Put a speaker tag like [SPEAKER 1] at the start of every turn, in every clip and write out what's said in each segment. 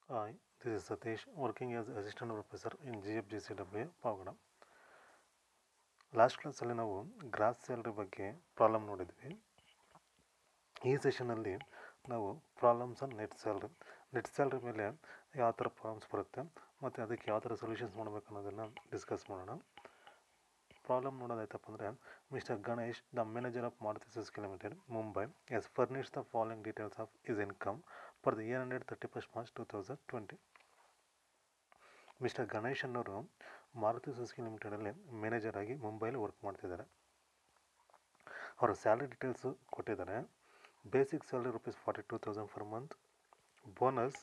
[SPEAKER 1] Hi, this is Satish working as assistant professor in GFGCW Pavagada. Last ಕ್ಲಾಸಲ್ಲಿ ನಾವು gross salary ಬಗ್ಗೆ problem ನೋಡಿದ್ವಿ. ಈ ಸೆಷನಲ್ಲಿ ನಾವು ಪ್ರಾಬ್ಲಮ್ಸ್ ಆನ್ ನೆಟ್ ಸ್ಯಾಲ್ರಿ ಮೇಲೆ ಯಾವ ಥರ ಪ್ರಾಬ್ಲಮ್ಸ್ ಬರುತ್ತೆ ಮತ್ತು ಅದಕ್ಕೆ ಯಾವ ಥರ ಸೊಲ್ಯೂಷನ್ಸ್ ಮಾಡಬೇಕು ಅನ್ನೋದನ್ನು ಡಿಸ್ಕಸ್ ಮಾಡೋಣ. ಪ್ರಾಬ್ಲಮ್ ನೋಡೋದಾಯ್ತಪ್ಪ ಅಂದರೆ, mister Ganesh, the manager of Maruti Suzuki limited, Mumbai, has furnished the following details of his income for the year ended 31st March 2020. Mister Ganesh ಅನ್ನೋರು ಮಾರುತಿ ಸುಜುಕಿ ಲಿಮಿಟೆಡಲ್ಲಿ ಮ್ಯಾನೇಜರ್ ಆಗಿ ಮುಂಬೈಲಿ ವರ್ಕ್ ಮಾಡ್ತಿದ್ದಾರೆ. ಅವರ ಸ್ಯಾಲ್ರಿ ಡೀಟೇಲ್ಸು ಕೊಟ್ಟಿದ್ದಾರೆ. Basic salary ₹42,000 per month, bonus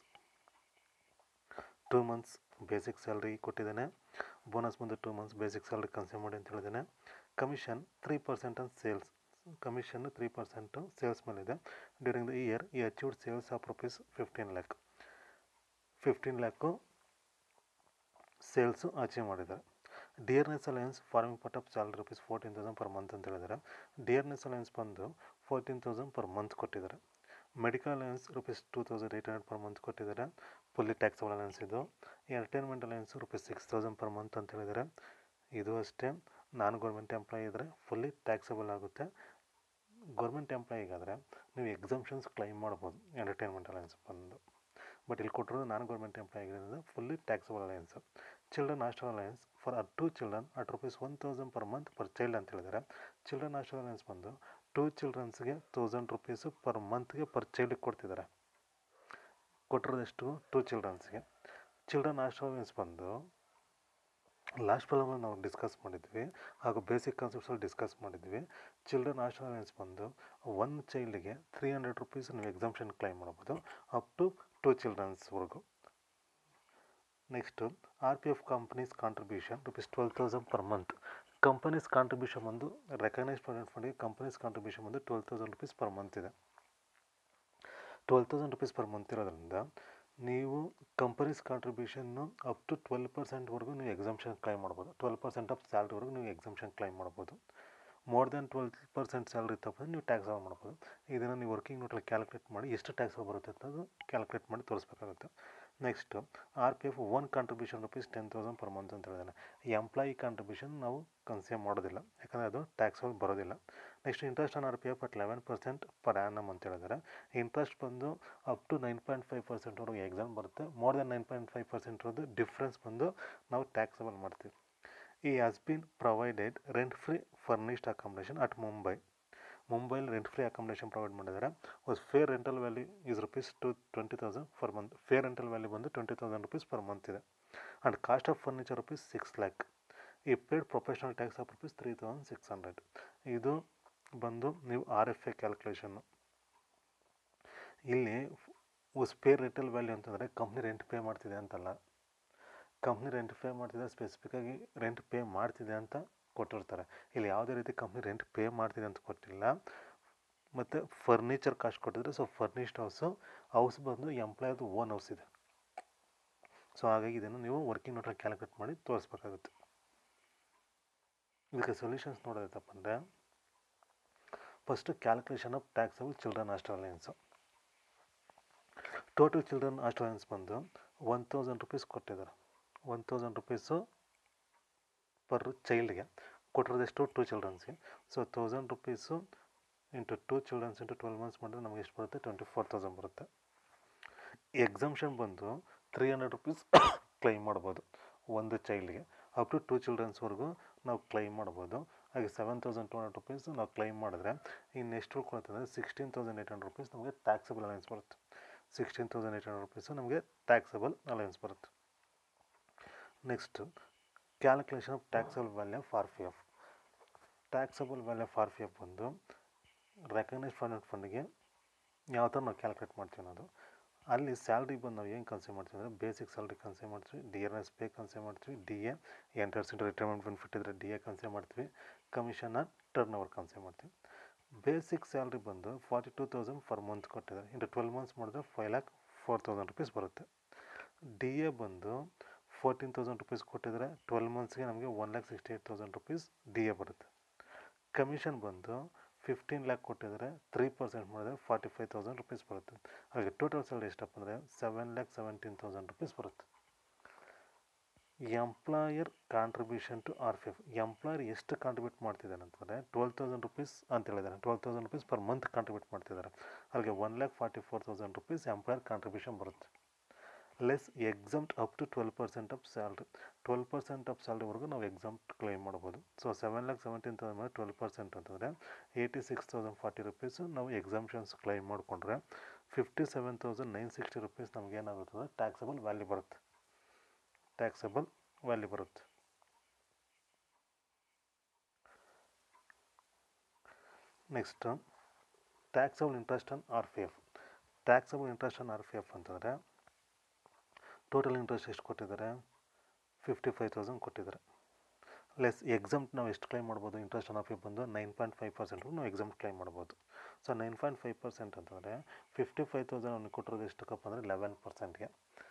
[SPEAKER 1] 2 months basic salary ಕೊಟ್ಟಿದ್ದಾನೆ. Bonus ಬಂದು 2 months basic salary consume ಮಾಡಿ ಅಂತ ಹೇಳಿದ್ದಾನೆ. Commission 3% on sales, commission 3% sales ಮೇಲಿದೆ. During the year he achieved sales of ₹15 lakh, 15 lakh sales achieve ಮಾಡಿದ್ದಾರೆ. Dearness allowance forming part of salary ₹14,000 per month ಅಂತ ಹೇಳಿದ್ದಾರೆ. Dearness allowance ಬಂದು 14,000 per month ಕೊಟ್ಟಿದ್ದಾರೆ. Medical alliance ₹2,800 per month ಕೊಟ್ಟಿದ್ದಾರೆ. Fully taxable allowance ಇದು. Entertainment allowance ₹6,000 per month ಅಂತ ಹೇಳಿದ್ದಾರೆ. ಇದು ಅಷ್ಟೇ, ನಾನ್ ಗೌರ್ಮೆಂಟ್ ಎಂಪ್ಲಾಯಿ ಇದ್ದರೆ ಫುಲ್ಲಿ ಟ್ಯಾಕ್ಸಬಲ್ ಆಗುತ್ತೆ. ಗೌರ್ಮೆಂಟ್ ಎಂಪ್ಲಾಯಿಗಾದರೆ ನೀವು ಎಕ್ಸಮ್ಷನ್ಸ್ ಕ್ಲೈಮ್ ಮಾಡ್ಬೋದು ಎಂಟರ್ಟೈನ್ಮೆಂಟ್ ಅಲಯನ್ಸ್ ಬಂದು. ಬಟ್ ಇಲ್ಲಿ ಕೊಟ್ಟಿರೋದು ನಾನ್ ಗೌರ್ಮೆಂಟ್ ಎಂಪ್ಲಾಯಿಗಳಿಂದ fully taxable allowance. Children hostel allowance for two children at ₹1,000 per month per child ಅಂತ ಹೇಳಿದ್ದಾರೆ. ಚಿಲ್ಡ್ರನ್ ಹಾಸ್ಟೆಲ್ ಅಲಯನ್ಸ್ ಬಂದು 2 ಚಿಲ್ಡ್ರನ್ಸ್ಗೆ ₹1,000 ಪರ್ ಮಂತ್ಗೆ ಪರ್ ಚೈಲ್ಡ್ಗೆ ಕೊಡ್ತಿದ್ದಾರೆ. ಕೊಟ್ಟಿರೋದೆಷ್ಟು? 2 ಚಿಲ್ಡ್ರನ್ಸ್ಗೆ. ಚಿಲ್ಡ್ರನ್ ಹಾಸ್ಟೆಲ್ ಅಲಯನ್ಸ್ ಬಂದು ಲಾಸ್ಟ್ ಪ್ರಾಬ್ಲಮಲ್ಲಿ ನಾವು ಡಿಸ್ಕಸ್ ಮಾಡಿದ್ವಿ, ಹಾಗೂ ಬೇಸಿಕ್ ಕಾನ್ಸೆಪ್ಟ್ಸಲ್ಲಿ ಡಿಸ್ಕಸ್ ಮಾಡಿದ್ವಿ. ಚಿಲ್ಡ್ರನ್ ಹಾಸ್ಟೆಲ್ ಅಲಯನ್ಸ್ ಬಂದು 1 ಚೈಲ್ಡ್ಗೆ ₹300 ನೀವು ಎಕ್ಸಮ್ಷನ್ ಕ್ಲೈಮ್ ಮಾಡ್ಬೋದು, ಅಪ್ ಟು 2 ಚಿಲ್ಡ್ರನ್ಸ್ವರೆಗೂ. Next RPF companies contribution ₹12,000 per month. Companies contribution ಬಂದು ರೆಕಗ್ನೈಸ್ಡ್ ಪ್ರಾವಿಡೆಂಟ್ ಫಂಡ್ಗೆ ಕಂಪನೀಸ್ ಕಾಂಟ್ರಿಬ್ಯೂಷನ್ ಬಂದು ₹12,000 ಪರ್ ಮಂತ್ ಇದೆ. ₹12,000 ಪರ್ ಮಂತ್ ಇರೋದ್ರಿಂದ ನೀವು ಕಂಪನೀಸ್ ಕಾಂಟ್ರಿಬ್ಯೂಷನ್ನು ಅಪ್ ಟು 12%ವರೆಗೂ ನೀವು ಎಕ್ಸಮ್ಷನ್ ಕ್ಲೈಮ್ ಮಾಡ್ಬೋದು. 12% ಆಫ್ ಸ್ಯಾಲ್ರಿವರೆಗೂ ನೀವು ಎಕ್ಸಮ್ಷನ್ ಕ್ಲೈಮ್ ಮಾಡ್ಬೋದು. ಮೋರ್ ದೆನ್ 12% ಸ್ಯಾಲ್ರಿ ತಪ್ಪಂದ್ರೆ ನೀವು ಟ್ಯಾಕ್ಸ್ ಮಾಡ್ಬೋದು. ಇದನ್ನು ನೀವು ವರ್ಕಿಂಗ್ ನೋಟಲ್ಲಿ ಕ್ಯಾಲ್ಕುಲೇಟ್ ಮಾಡಿ ಎಷ್ಟು ಟ್ಯಾಕ್ಸ್ ಬರುತ್ತೆ ಅಂತ ಕ್ಯಾಲ್ಕುಲೇಟ್ ಮಾಡಿ ತೋರಿಸ್ಬೇಕಾಗುತ್ತೆ. Next RPF own contribution ₹10,000 per month ಅಂತ ಹೇಳಿದಾನೆ. ಎಂಪ್ಲಾಯಿ ಕಾಂಟ್ರಿಬ್ಯೂಷನ್ ನಾವು ಕನ್ಸ್ಯೂಮ್ ಮಾಡೋದಿಲ್ಲ, ಯಾಕಂದರೆ ಅದು ಟ್ಯಾಕ್ಸಲ್ಲಿ ಬರೋದಿಲ್ಲ. Next interest on RPF at 11% per annum ಅಂತ ಹೇಳಿದ್ದಾರೆ. ಇಂಟ್ರೆಸ್ಟ್ ಬಂದು ಅಪ್ ಟು 9.5%ವರೆಗೂ ಎಕ್ಸಾಮ್ ಬರುತ್ತೆ. ಮೋರ್ ದೆನ್ 9.5% ಇರೋದು ಡಿಫ್ರೆನ್ಸ್ ಬಂದು ನಾವು ಟ್ಯಾಕ್ಸಬಲ್ ಮಾಡ್ತೀವಿ. He has been provided rent free furnished accommodation at ಮುಂಬೈಲಿ ರೆಂಟ್ ಫ್ರೀ ಅಕಾಮಿಡೇಷನ್ ಪ್ರೊವೈಡ್ ಮಾಡಿದ್ದಾರೆ. Fair rental value is ₹20,000 per month. Fair rental value ಬಂದು ₹20,000 ಪರ್ ಮಂತ್ ಇದೆ. And cost of furniture ₹6 lakh. He paid professional tax of ₹3,600. ಇದು ಬಂದು ನೀವು RFA ಕ್ಯಾಲ್ಕುಲೇಷನ್ನು. ಇಲ್ಲಿ fair rental value ಅಂತಂದರೆ ಕಂಪ್ನಿ ರೆಂಟ್ ಪೇ ಮಾಡ್ತಿದೆ ಅಂತಲ್ಲ, ಕಂಪ್ನಿ ರೆಂಟ್ ಪೇ ಮಾಡ್ತಿದೆ, ಸ್ಪೆಸಿಫಿಕ್ಕಾಗಿ ರೆಂಟ್ ಪೇ ಮಾಡ್ತಿದೆ ಅಂತ ಕೊಟ್ಟಿರ್ತಾರೆ. ಇಲ್ಲಿ ಯಾವುದೇ ರೀತಿ ಕಂಪ್ನಿ ರೆಂಟ್ ಪೇ ಮಾಡ್ತಿದೆ ಅಂತ ಕೊಟ್ಟಿಲ್ಲ. ಮತ್ತು ಫರ್ನಿಚರ್ ಕಾಸ್ಟ್ ಕೊಟ್ಟಿದ್ರೆ, ಸೊ ಫರ್ನಿಶ್ಡ್ ಹೌಸ್ ಬಂದು ಎಂಪ್ಲಾಯ್ದು ಓನ್ ಹೌಸ್ ಇದೆ. ಸೊ ಹಾಗಾಗಿ ಇದನ್ನು ನೀವು ವರ್ಕಿಂಗ್ ನೋಟಲ್ಲಿ ಕ್ಯಾಲ್ಕುಲೇಟ್ ಮಾಡಿ ತೋರಿಸ್ಬೇಕಾಗುತ್ತೆ. ಇದಕ್ಕೆ ಸೊಲ್ಯೂಷನ್ಸ್ ನೋಡೋದಪ್ಪ ಅಂದರೆ, first calculation of taxable children hostel allowance. Total children hostel allowance ಬಂದು ₹1,000 ಕೊಟ್ಟಿದ್ದಾರೆ. ₹1,000 ಪರ್ ಚೈಲ್ಡ್ಗೆ. ಕೊಟ್ಟಿರೋದೆಷ್ಟು? 2 ಚಿಲ್ಡ್ರನ್ಸ್ಗೆ. So ₹1,000 into 2 children into 12 months ಮಾಡಿದ್ರೆ ನಮಗೆ ಎಷ್ಟು ಬರುತ್ತೆ? 24,000 ಬರುತ್ತೆ. ಎಕ್ಸಮ್ಷನ್ ಬಂದು ₹300 ಕ್ಲೈಮ್ ಮಾಡ್ಬೋದು ಒಂದು ಚೈಲ್ಡ್ಗೆ. ಅಪ್ ಟು 2 ಚಿಲ್ಡ್ರನ್ಸ್ವರೆಗೂ ನಾವು ಕ್ಲೈಮ್ ಮಾಡ್ಬೋದು. ಹಾಗೆ ₹7,200 ನಾವು ಕ್ಲೈಮ್ ಮಾಡಿದ್ರೆ ಇನ್ನೆಷ್ಟು ಉಳ್ಕೊಳುತ್ತೆ ಅಂದರೆ ₹16,800 ನಮಗೆ ಟ್ಯಾಕ್ಸಬಲ್ ಅಲಯನ್ಸ್ ಬರುತ್ತೆ. ₹16,800 ನಮಗೆ ಟ್ಯಾಕ್ಸಬಲ್ ಅಲಯನ್ಸ್ ಬರುತ್ತೆ. Next calculation of taxable value of RPF. Taxable value of RPF ಬಂದು ರೆಕಗ್ನೈಸ್ಡ್ ಪ್ರಾವಿಡೆಂಟ್ ಫಂಡ್ಗೆ ಯಾವ ಥರ ನಾವು ಕ್ಯಾಲ್ಕುಲೇಟ್ ಮಾಡ್ತೀವಿ ಅನ್ನೋದು. ಅಲ್ಲಿ ಸ್ಯಾಲ್ರಿ ಬಂದು ನಾವು ಏನು ಕನ್ಸ್ಯೂಮ್ ಮಾಡ್ತೀವಿ ಅಂದರೆ, ಬೇಸಿಕ್ ಸ್ಯಾಲ್ರಿ ಕನ್ಸ್ಯೂಮ್ ಮಾಡ್ತೀವಿ, ಡಿಯರ್ನೆಸ್ ಪೇ ಕನ್ಸ್ಯೂಮ್ ಮಾಡ್ತೀವಿ, DA enters into retirement benefit ಇದ್ದರೆ DA ಕನ್ಸ್ಯೂಮ್ ಮಾಡ್ತೀವಿ, commission on turnover consume ಮಾಡ್ತೀವಿ. ಬೇಸಿಕ್ ಸ್ಯಾಲ್ರಿ ಬಂದು 42,000 ಪರ್ ಮಂತ್ ಕೊಟ್ಟಿದ್ದಾರೆ. ಇಂಟು 12 months ಮಾಡಿದ್ರೆ ₹5,04,000 ಬರುತ್ತೆ. DA ಬಂದು ₹14,000 ಕೊಟ್ಟಿದ್ದಾರೆ. 12 monthsಗೆ ನಮಗೆ ₹1,68,000 DA ಬರುತ್ತೆ. ಕಮಿಷನ್ ಬಂದು 15 ಲ್ಯಾಕ್ ಕೊಟ್ಟಿದ್ದಾರೆ 3% ಮಾಡಿದ್ರೆ 45,000 ರುಪೀಸ್ ಬರುತ್ತೆ. ಹಾಗೆ ಟೋಟಲ್ ಸ್ಯಾಲ್ರಿ ಎಷ್ಟಪ್ಪ ಅಂದರೆ 7,17,000 ರುಪೀಸ್ ಬರುತ್ತೆ. Employer contribution to RPF, employer ಎಷ್ಟು ಕಾಂಟ್ರಿಬ್ಯೂಟ್ ಮಾಡ್ತಿದ್ದಾನೆ ಅಂತಂದರೆ 12,000 ರುಪೀಸ್ ಅಂತ ಹೇಳಿದ್ದಾರೆ. 12,000 ರುಪೀಸ್ ಪರ್ ಮಂತ್ ಕಾಂಟ್ರಿಬ್ಯೂಟ್ ಮಾಡ್ತಿದ್ದಾರೆ. ಅಲ್ಲಿಗೆ 1,44,000 ರುಪೀಸ್ ಎಂಪ್ಲಾಯರ್ ಕಾಂಟ್ರಿಬ್ಯೂಷನ್ ಬರುತ್ತೆ. Less exempt up to 12% of salary, 12% of ಸ್ಯಾಲ್ರಿವರೆಗೂ ನಾವು ಎಕ್ಸಮ್ಟ್ ಕ್ಲೈಮ್ ಮಾಡ್ಬೋದು. ಸೊ 7,17,000 ಮೇಲೆ 12% ಅಂತಂದರೆ 86,040 ರುಪೀಸು ನಾವು ಎಕ್ಸಾಮ್ಷನ್ಸ್ ಕ್ಲೈಮ್ ಮಾಡಿಕೊಂಡ್ರೆ 57,960 ರುಪೀಸ್ ನಮ್ಗೆ ಏನಾಗುತ್ತದೆ ಟ್ಯಾಕ್ಸಬಲ್ ವ್ಯಾಲ್ಯೂ ಬರುತ್ತೆ. ಟ್ಯಾಕ್ಸಬಲ್ ವ್ಯಾಲ್ಯೂ ಬರುತ್ತೆ. Next taxable interest on RPF. Taxable interest on RPF ಅಂತಂದರೆ ಟೋಟಲ್ ಇಂಟ್ರೆಸ್ಟ್ ಎಷ್ಟು ಕೊಟ್ಟಿದ್ದಾರೆ 55,000 ಕೊಟ್ಟಿದ್ದಾರೆ. ಲೆಸ್ ಎಕ್ಸಮ್ಟ್ ನಾವು ಎಷ್ಟು ಕ್ಲೈಮ್ ಮಾಡ್ಬೋದು ಇಂಟ್ರೆಸ್ಟ್ ಆನ್ RPF ಬಂದು 9.5% ನಾವು ಎಕ್ಸಮ್ಟ್ ಕ್ಲೈಮ್ ಮಾಡ್ಬೋದು. ಸೊ 9.5% ಅಂತಂದರೆ 55,000 ಅವ್ನಿಗೆ ಕೊಟ್ಟಿರೋದು ಎಷ್ಟಕ್ಕಪ್ಪ ಅಂದರೆ 11%ಗೆ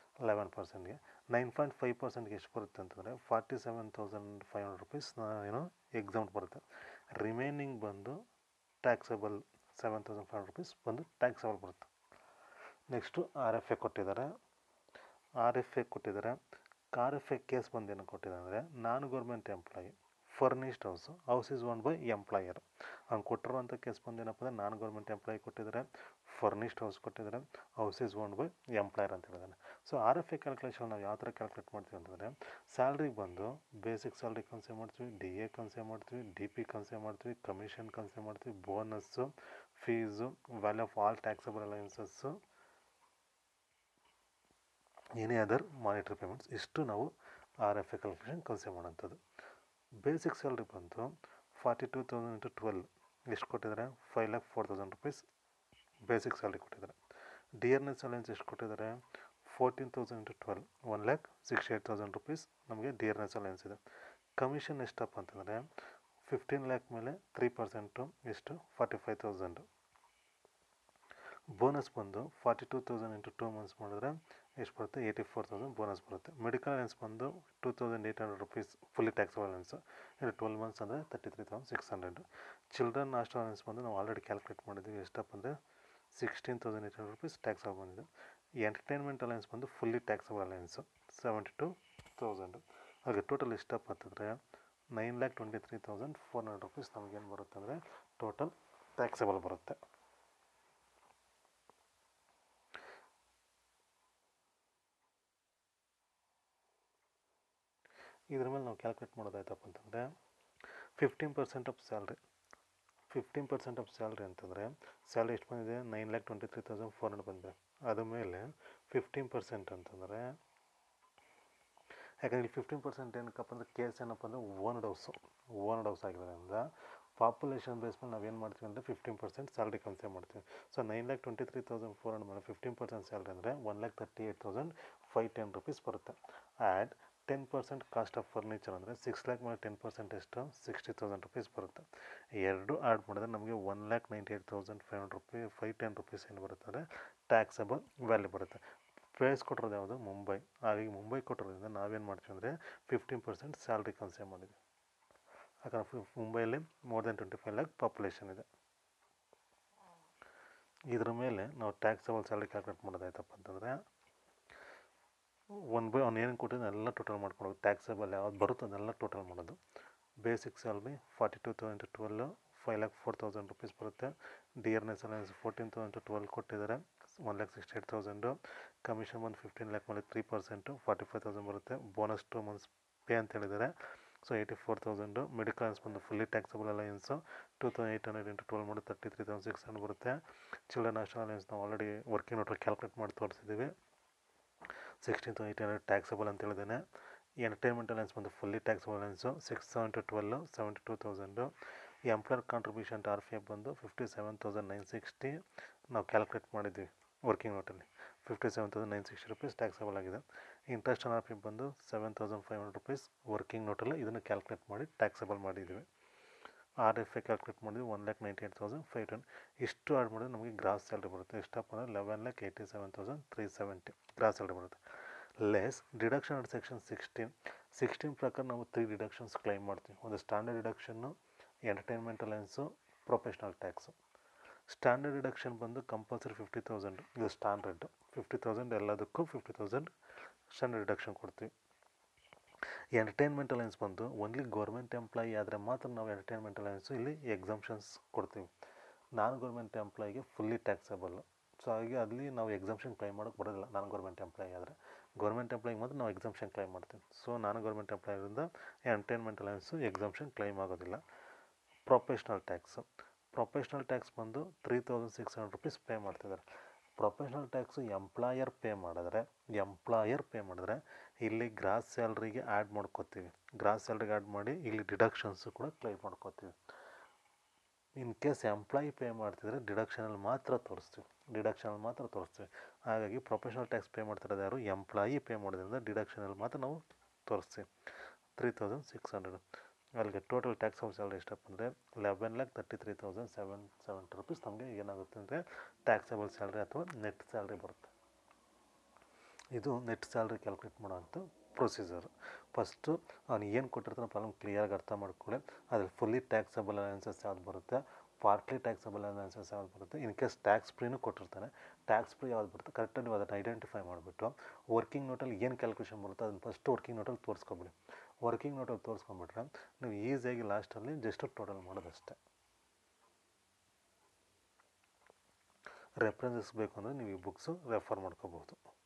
[SPEAKER 1] 9.5%ಗೆ ಎಷ್ಟು ಬರುತ್ತೆ ಅಂತಂದರೆ 47,500 ರುಪೀಸ್ ಏನು ಎಕ್ಸಮ್ಟ್ ಬರುತ್ತೆ. ರಿಮೈನಿಂಗ್ ಬಂದು ಟ್ಯಾಕ್ಸಬಲ್ 7,500 ರುಪೀಸ್ ಬಂದು ಟ್ಯಾಕ್ಸಬಲ್ ಬರುತ್ತೆ. ನೆಕ್ಸ್ಟು RFA ಕೊಟ್ಟಿದ್ದಾರೆ. RFA ಕೇಸ್ ಬಂದು ಏನು ಕೊಟ್ಟಿದ್ದಾರೆ ಅಂದರೆ non government employee furnished house is owned by employer. ಅವ್ನು ಕೊಟ್ಟಿರುವಂಥ ಕೇಸ್ ಬಂದು ಏನಪ್ಪ ಅಂದರೆ ನಾನ್ ಗೌರ್ಮೆಂಟ್ ಎಂಪ್ಲಾಯಿ ಕೊಟ್ಟಿದ್ದಾರೆ, ಫರ್ನಿಶ್ಡ್ ಹೌಸ್ ಕೊಟ್ಟಿದ್ದಾರೆ, house is owned by employer ಅಂತ ಹೇಳಿದ್ದಾನೆ. ಸೊ RFA ಕ್ಯಾಲ್ಕುಲೇಷನ್ ನಾವು ಯಾವ ಥರ ಕ್ಯಾಲ್ಕುಲೇಟ್ ಮಾಡ್ತೀವಿ ಅಂತಂದರೆ ಸ್ಯಾಲ್ರಿಗೆ ಬಂದು ಬೇಸಿಕ್ ಸ್ಯಾಲ್ರಿ ಕನ್ಸಿಡರ್ ಮಾಡ್ತೀವಿ, DA ಕನ್ಸಿಡರ್ ಮಾಡ್ತೀವಿ, DP ಕನ್ಸಿಡರ್ ಮಾಡ್ತೀವಿ, ಕಮಿಷನ್ ಕನ್ಸಿಡರ್ ಮಾಡ್ತೀವಿ, bonus, fees, value of all taxable allowances, any other monetary payments, ಇಷ್ಟು ನಾವು RFA ಕ್ಯಾಲ್ಕುಲೇಷನ್ ಕನ್ಸಿಡರ್ ಮಾಡೋಂಥದ್ದು. ಬೇಸಿಕ್ ಸ್ಯಾಲ್ರಿ ಬಂದು 42,000 ಇಂಟು 12 ಎಷ್ಟು ಕೊಟ್ಟಿದ್ದಾರೆ 5,04,000 ರುಪೀಸ್ ಬೇಸಿಕ್ ಸ್ಯಾಲ್ರಿ ಕೊಟ್ಟಿದ್ದಾರೆ. ಡಿಯರ್ನೆಸ್ ಅಲೈನ್ಸ್ ಎಷ್ಟು ಕೊಟ್ಟಿದ್ದಾರೆ 14,000 ಇಂಟು 12 1,68,000 ರುಪೀಸ್ ನಮಗೆ ಡಿಯರ್ನೆಸ್ ಅಲೈನ್ಸ್ ಇದೆ. ಕಮಿಷನ್ ಎಷ್ಟಪ್ಪ ಅಂತಂದರೆ 15 ಲ್ಯಾಕ್ ಮೇಲೆ 3% ಎಷ್ಟು 45,000. ಬೋನಸ್ ಬಂದು 42,000 ಇಂಟು 2 ಮಂತ್ಸ್ ಮಾಡಿದ್ರೆ ಎಷ್ಟು ಬರುತ್ತೆ 84,000 ಬೋನಸ್ ಬರುತ್ತೆ. ಮೆಡಿಕಲ್ ಅಲೈನ್ಸ್ ಬಂದು 2,800 ರುಪೀಸ್ ಫುಲ್ಲಿ ಟ್ಯಾಕ್ಸಬಲ್ ಅಲೈನ್ಸು, ಇದು 12 ಮಂತ್ಸ್ ಅಂದರೆ 33,600. ಚಿಲ್ಡ್ರನ್ ಹಾಸ್ಟೆಲ್ ಅಲೈನ್ಸ್ ಬಂದು ನಾವು ಆಲ್ರೆಡಿ ಕ್ಯಾಲ್ಕುಲೇಟ್ ಮಾಡಿದ್ವಿ ಎಷ್ಟಪ್ಪ ಅಂದರೆ 16,800 ರುಪೀಸ್ ಟ್ಯಾಕ್ಸಬಲ್ ಬಂದಿದೆ. ಎಂಟರ್ಟೈನ್ಮೆಂಟ್ ಅಲೈನ್ಸ್ ಬಂದು ಫುಲ್ಲಿ ಟ್ಯಾಕ್ಸಬಲ್ ಅಲೈನ್ಸು 72,000. ಹಾಗೆ ಟೋಟಲ್ ಎಷ್ಟಪ್ಪ ಅಂತಂದರೆ 9,23,400 ರುಪೀಸ್ ನಮಗೇನು ಬರುತ್ತೆ ಅಂದರೆ ಟೋಟಲ್ ಟ್ಯಾಕ್ಸಬಲ್ ಬರುತ್ತೆ. ಇದ್ರ ಮೇಲೆ ನಾವು ಕ್ಯಾಲ್ಕುಲೇಟ್ ಮಾಡೋದಾಯ್ತಪ್ಪ ಅಂತಂದರೆ 15% ಆಫ್ ಸ್ಯಾಲ್ರಿ, 15% ಆಫ್ ಸ್ಯಾಲ್ರಿ ಅಂತಂದರೆ ಸ್ಯಾಲ್ರಿ ಎಷ್ಟು ಬಂದಿದೆ 9,23,400 ಬಂದಿದೆ. ಅದ ಮೇಲೆ 15% ಅಂತಂದರೆ ಯಾಕಂದರೆ 15% ಏನಕ್ಕಪ್ಪ ಅಂದರೆ ಕೇಸ್ ಏನಪ್ಪ ಅಂದರೆ ಓನ್ಡ್ ಹೌಸ್ ಆಗಿರೋದ್ರಿಂದ ಪಾಪ್ಯುಲೇಷನ್ ಬೇಸ್ ಮೇಲೆ ನಾವೇನು ಮಾಡ್ತೀವಿ ಅಂದರೆ 15% ಸ್ಯಾಲ್ರಿ ಕನ್ಸಿಡರ್ ಮಾಡ್ತೀವಿ. ಸೊ 9,23,400 ಮೇಲೆ 15% ಸ್ಯಾಲ್ರಿ ಅಂದರೆ 1,38,510 ರುಪೀಸ್ ಬರುತ್ತೆ. ಆ್ಯಡ್ 10% ಕಾಸ್ಟ್ ಆಫ್ ಫರ್ನಿಚರ್ ಅಂದರೆ 6 ಲ್ಯಾಕ್ ಮೇಲೆ 10% ಎಷ್ಟು 60,000 ರುಪೀಸ್ ಬರುತ್ತೆ. ಎರಡು ಆ್ಯಡ್ ಮಾಡಿದ್ರೆ ನಮಗೆ 1,98,510 ರುಪೀಸ್ ಏನು ಬರುತ್ತೆ ಅಂದರೆ ಟ್ಯಾಕ್ಸಬಲ್ ವ್ಯಾಲ್ಯೂ ಬರುತ್ತೆ. ಪ್ಲೇಸ್ ಕೊಟ್ಟಿರೋದು ಯಾವುದು ಮುಂಬೈ. ಹಾಗಾಗಿ ಮುಂಬೈ ಕೊಟ್ಟಿರೋದ್ರಿಂದ ನಾವೇನು ಮಾಡ್ತೀವಿ ಅಂದರೆ 15% ಸ್ಯಾಲ್ರಿ ಕನ್ಸಿಡರ್ ಮಾಡಿದ್ವಿ. ಯಾಕಂದರೆ ಮುಂಬೈಯಲ್ಲಿ ಮೋರ್ ದೆನ್ 25 ಲ್ಯಾಕ್ ಪಾಪ್ಯುಲೇಷನ್ ಇದೆ. ಇದ್ರ ಮೇಲೆ ನಾವು ಟ್ಯಾಕ್ಸಬಲ್ ಸ್ಯಾಲ್ರಿ ಕ್ಯಾಲ್ಕುಲೇಟ್ ಮಾಡೋದಾಯ್ತಪ್ಪ ಅಂತಂದರೆ ಅವ್ನು ಏನು ಕೊಟ್ಟಿದ್ದು ಎಲ್ಲ ಟೋಟಲ್ ಮಾಡ್ಕೊಂಡು ಟ್ಯಾಕ್ಸಬಲ್ ಯಾವ್ದು ಬರುತ್ತೆ ಅದೆಲ್ಲ ಟೋಟಲ್ ಮಾಡೋದು. ಬೇಸಿಕ್ ಸ್ಯಾಲ್ರಿ 42,000 ಇಂಟು 12 5,04,000 ರುಪೀಸ್ ಬರುತ್ತೆ. ಡಿಯರ್ನೆಸ್ ಅಲೈನ್ಸ್ 14,000 ಇಂಟು 12 ಕೊಟ್ಟಿದ್ದಾರೆ 1,68,000. ಕಮಿಷನ್ ಬಂದು 15 ಲ್ಯಾಕ್ ಮೇಲೆ 3% 45,000 ಬರುತ್ತೆ. ಬೋನಸ್ 2 ಮಂತ್ಸ್ ಪೇ ಅಂತ ಹೇಳಿದ್ದಾರೆ, ಸೊ 84,000. ಮೆಡಿಕಲ್ ಅಲೈನ್ಸ್ ಬಂದು ಫುಲ್ಲಿ ಟ್ಯಾಕ್ಸಬಲ್ ಅಲೈನ್ಸು 2,800 ಇಂಟು 12 ಮಾಡಿ 33,600 ಬರುತ್ತೆ. ಚಿಲ್ಡ್ರನ್ ಹಾಸ್ಟೆಲ್ ಅಲೈನ್ಸ್ ನಾವು ಆಲ್ರೆಡಿ ವರ್ಕಿಂಗ್ ನೋಟ್ರಿ ಕ್ಯಾಲ್ಕುಲೇಟ್ ಮಾಡಿ ತೋರಿಸಿದ್ದೀವಿ 16,800 ಟ್ಯಾಕ್ಸಬಲ್ ಅಂತ ಹೇಳಿದ್ದೇನೆ. ಎಂಟರ್ಟೈನ್ಮೆಂಟ್ ಅಲೈನ್ಸ್ ಬಂದು fully taxable allowance 6,000 into 12 72,000. Employer contribution to RPF ಬಂದು 57,960 ನಾವು ಕ್ಯಾಲ್ಕುಲೇಟ್ ಮಾಡಿದ್ವಿ ವರ್ಕಿಂಗ್ ನೋಟಲ್ಲಿ 57,960 ರುಪೀಸ್ ಟ್ಯಾಕ್ಸಬಲ್ ಆಗಿದೆ. ಇಂಟ್ರೆಸ್ಟ್ ಆನ್ RPF ಬಂದು 7,500 ರುಪೀಸ್ ವರ್ಕಿಂಗ್ ನೋಟಲ್ಲಿ ಇದನ್ನು ಕ್ಯಾಲ್ಕುಲೇಟ್ ಮಾಡಿ ಟ್ಯಾಕ್ಸಬಲ್ ಮಾಡಿದ್ವಿ. RFA ಕ್ಯಾಲ್ಕುಲೇಟ್ ಮಾಡಿದ್ವಿ 1,98,510. ಇಷ್ಟು ಆ್ಯಡ್ ಮಾಡಿದ್ರೆ ನಮಗೆ ಗ್ರಾಸ್ ಸ್ಯಾಲ್ರಿ ಬರುತ್ತೆ. ಎಷ್ಟಪ್ಪ ಅಂದರೆ 11,87,370 ಗ್ರಾಸ್ ಸ್ಯಾಲ್ರಿ ಬರುತ್ತೆ. ಲೆಸ್ ಡಿಡಕ್ಷನ್ ಅಂಡ್ ಸೆಕ್ಷನ್ 16 ಪ್ರಕಾರ ನಾವು 3 ಡಿಡಕ್ಷನ್ಸ್ ಕ್ಲೈಮ್ ಮಾಡ್ತೀವಿ. ಒಂದು ಸ್ಟ್ಯಾಂಡರ್ಡ್ ಡಿಡಕ್ಷನ್ನು, entertainment allowance, professional tax. Standard deduction ಬಂದು ಕಂಪಲ್ಸರಿ 50,000, ಇದು ಸ್ಟ್ಯಾಂಡರ್ಡ್ 50,000, ಎಲ್ಲದಕ್ಕೂ 50,000 ಸ್ಟ್ಯಾಂಡರ್ಡ್ ಡಿಡಕ್ಷನ್ ಕೊಡ್ತೀವಿ. ಎಂಟರ್ಟೈನ್ಮೆಂಟ್ ಅಲೈನ್ಸ್ ಬಂದು ಓನ್ಲಿ ಗೌರ್ಮೆಂಟ್ ಎಂಪ್ಲಾಯಿ ಆದರೆ ಮಾತ್ರ ನಾವು ಎಂಟರ್ಟೈನ್ಮೆಂಟ್ ಅಲೈನ್ಸು ಇಲ್ಲಿ ಎಕ್ಸಮ್ಷನ್ಸ್ ಕೊಡ್ತೀವಿ. ನಾನ್ ಗೌರ್ಮೆಂಟ್ ಎಂಪ್ಲಾಯಿಗೆ ಫುಲ್ಲಿ ಟ್ಯಾಕ್ಸಬಲ್. ಸೊ ಹಾಗೆ ಅಲ್ಲಿ ನಾವು ಎಕ್ಸಮ್ಷನ್ ಕ್ಲೈಮ್ ಮಾಡೋಕ್ಕೆ ಬರೋದಿಲ್ಲ. ನಾನ್ ಗೌರ್ಮೆಂಟ್ ಎಂಪ್ಲಾಯಿ ಆದರೆ, ಗೌರ್ಮೆಂಟ್ ಎಂಪ್ಲಾಯಿಗೆ ಮಾತ್ರ ನಾವು ಎಕ್ಸಮ್ಷನ್ ಕ್ಲೈಮ್ ಮಾಡ್ತೀವಿ. ಸೊ ನಾನ್ ಗೌರ್ಮೆಂಟ್ ಎಂಪ್ಲಾಯಿಯಿಂದ ಎಂಟರ್ಟೈನ್ಮೆಂಟ್ ಅಲೈನ್ಸು ಎಕ್ಸಮ್ಷನ್ ಕ್ಲೈಮ್ ಆಗೋದಿಲ್ಲ. ಪ್ರೊಫೆಷ್ನಲ್ ಟ್ಯಾಕ್ಸ್ ಬಂದು 3,600 ರೂಪೀಸ್ ಪೇ ಮಾಡ್ತಿದ್ದಾರೆ. ಪ್ರೊಫೆಷ್ನಲ್ ಟ್ಯಾಕ್ಸು ಎಂಪ್ಲಾಯರ್ ಪೇ ಮಾಡಿದ್ರೆ ಇಲ್ಲಿ ಗ್ರಾಸ್ ಸ್ಯಾಲ್ರಿಗೆ ಆ್ಯಡ್ ಮಾಡ್ಕೋತೀವಿ. ಗ್ರಾಸ್ ಸ್ಯಾಲ್ರಿಗೆ ಆ್ಯಡ್ ಮಾಡಿ ಇಲ್ಲಿ ಡಿಡಕ್ಷನ್ಸು ಕೂಡ ಕ್ಲೈಮ್ ಮಾಡ್ಕೋತೀವಿ. ಇನ್ ಕೇಸ್ ಎಂಪ್ಲಾಯಿ ಪೇ ಮಾಡ್ತಿದ್ರೆ ಡಿಡಕ್ಷನಲ್ಲಿ ಮಾತ್ರ ತೋರಿಸ್ತೀವಿ. ಹಾಗಾಗಿ ಪ್ರೊಫೆಷ್ನಲ್ ಟ್ಯಾಕ್ಸ್ ಪೇ ಮಾಡ್ತಿರೋದು ಯಾರು? ಎಂಪ್ಲಾಯಿ ಪೇ ಮಾಡೋದ್ರಿಂದ ಡಿಡಕ್ಷನಲ್ಲಿ ಮಾತ್ರ ನಾವು ತೋರಿಸ್ತೀವಿ. 3,600. ಅಲ್ಲಿಗೆ ಟೋಟಲ್ ಟ್ಯಾಕ್ಸ್ ಆಫ್ ಸ್ಯಾಲ್ರಿ ಎಷ್ಟಪ್ಪ ಅಂದರೆ 11,33,770 ರೂಪೀಸ್ ನಮಗೆ ಏನಾಗುತ್ತೆ ಅಂದರೆ ಟ್ಯಾಕ್ಸಬಲ್ ಸ್ಯಾಲ್ರಿ ಅಥವಾ ನೆಟ್ ಸ್ಯಾಲ್ರಿ ಬರುತ್ತೆ. ಇದು ನೆಟ್ ಸ್ಯಾಲ್ರಿ ಕ್ಯಾಲ್ಕುಲೇಟ್ ಮಾಡೋಂಥ ಪ್ರೊಸೀಜರ್. ಫಸ್ಟು ಅವ್ನು ಏನು ಕೊಟ್ಟಿರ್ತಾನೆ ಪ್ರಾಬ್ಲಮ್ ಕ್ಲಿಯರಾಗಿ ಅರ್ಥ ಮಾಡ್ಕೊಳ್ಳಿ. ಅದ್ರಲ್ಲಿ ಫುಲ್ಲಿ ಟ್ಯಾಕ್ಸಬಲ್ ಅಲೈನ್ಸಸ್ ಯಾವ್ದು ಬರುತ್ತೆ, ಪಾರ್ಟ್ಲಿ ಟ್ಯಾಕ್ಸಬಲ್ ಅಲೈನ್ಸಸ್ ಯಾವ್ದು ಬರುತ್ತೆ, ಇನ್ ಕೇಸ್ ಟ್ಯಾಕ್ಸ್ ಫ್ರೀನೂ ಕೊಟ್ಟಿರ್ತಾನೆ, ಟ್ಯಾಕ್ಸ್ ಫ್ರೀ ಯಾವ್ದು ಬರುತ್ತೆ ಕರೆಕ್ಟಾಗಿ ನೀವು ಅದನ್ನು ಐಡೆಂಟಿಫೈ ಮಾಡಿಬಿಟ್ಟು ವರ್ಕಿಂಗ್ ನೋಟಲ್ಲಿ ಏನು ಕ್ಯಾಲ್ಕುಲೇಷನ್ ಬರುತ್ತೆ ಅದನ್ನು ಫಸ್ಟು ವರ್ಕಿಂಗ್ ನೋಟಲ್ಲಿ ತೋರಿಸ್ಕೊಬಿಡಿ. ವರ್ಕಿಂಗ್ ನೋಟಲ್ಲಿ ತೋರಿಸ್ಕೊಂಬಿಟ್ರೆ ನೀವು ಈಸಿಯಾಗಿ ಲಾಸ್ಟಲ್ಲಿ ಜಸ್ಟ್ ಟೋಟಲ್ ಮಾಡೋದಷ್ಟೇ. ರೆಫರೆನ್ಸಸ್ ಬೇಕು ಅಂದರೆ ನೀವು ಈ ಬುಕ್ಸು ರೆಫರ್ ಮಾಡ್ಕೋಬೋದು.